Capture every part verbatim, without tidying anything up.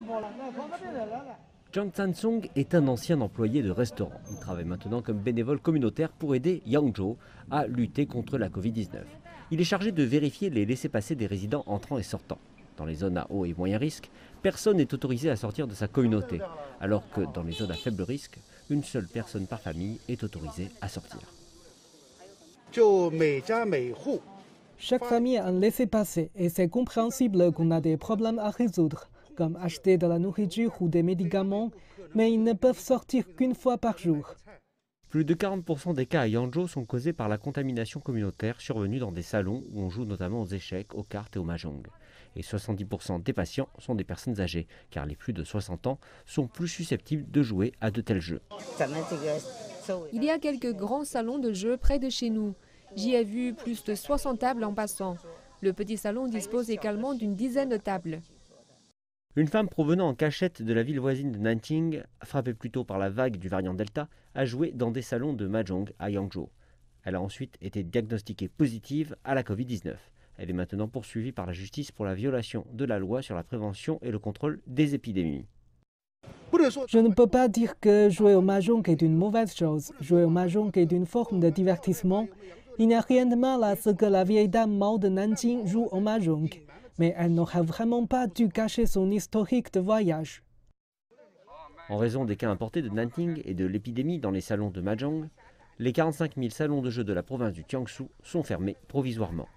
Zhang Zansong est un ancien employé de restaurant. Il travaille maintenant comme bénévole communautaire pour aider Yangzhou à lutter contre la Covid dix-neuf. Il est chargé de vérifier les laissez-passer des résidents entrant et sortant. Dans les zones à haut et moyen risque, personne n'est autorisé à sortir de sa communauté, alors que dans les zones à faible risque, une seule personne par famille est autorisée à sortir. Chaque famille a un laissez-passer et c'est compréhensible qu'on a des problèmes à résoudre, comme acheter de la nourriture ou des médicaments, mais ils ne peuvent sortir qu'une fois par jour. Plus de quarante pour cent des cas à Yangzhou sont causés par la contamination communautaire survenue dans des salons où on joue notamment aux échecs, aux cartes et au mahjong. Et soixante-dix pour cent des patients sont des personnes âgées, car les plus de soixante ans sont plus susceptibles de jouer à de tels jeux. Il y a quelques grands salons de jeux près de chez nous. J'y ai vu plus de soixante tables en passant. Le petit salon dispose également d'une dizaine de tables. Une femme provenant en cachette de la ville voisine de Nanjing, frappée plus tôt par la vague du variant Delta, a joué dans des salons de mahjong à Yangzhou. Elle a ensuite été diagnostiquée positive à la Covid dix-neuf. Elle est maintenant poursuivie par la justice pour la violation de la loi sur la prévention et le contrôle des épidémies. Je ne peux pas dire que jouer au mahjong est une mauvaise chose. Jouer au mahjong est une forme de divertissement. Il n'y a rien de mal à ce que la vieille dame Mao de Nanjing joue au mahjong. Mais elle n'aurait vraiment pas dû cacher son historique de voyage. En raison des cas importés de Nanjing et de l'épidémie dans les salons de mahjong, les quarante-cinq mille salons de jeux de la province du Jiangsu sont fermés provisoirement.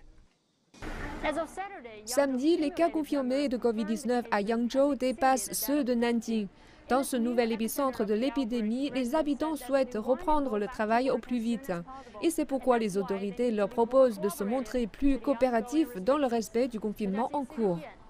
Samedi, les cas confirmés de Covid dix-neuf à Yangzhou dépassent ceux de Nanjing. Dans ce nouvel épicentre de l'épidémie, les habitants souhaitent reprendre le travail au plus vite. Et c'est pourquoi les autorités leur proposent de se montrer plus coopératifs dans le respect du confinement en cours.